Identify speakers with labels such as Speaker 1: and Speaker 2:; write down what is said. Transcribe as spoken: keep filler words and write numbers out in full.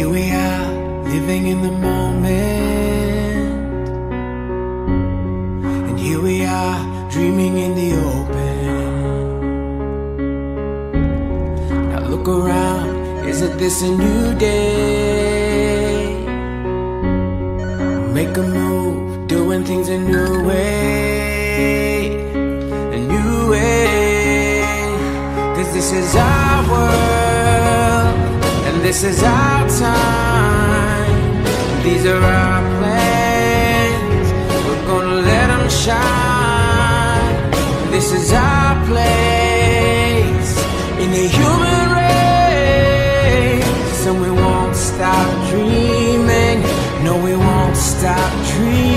Speaker 1: here we are, living in the moment. And here we are, dreaming in the open. Now look around, isn't this a new day? Make a move, doing things a new way. A new way. Cause this is our world, and this is our time. These are our plans, we're gonna let them shine. This is our place in the human race, and we won't stop dreaming. No, we won't stop dreaming.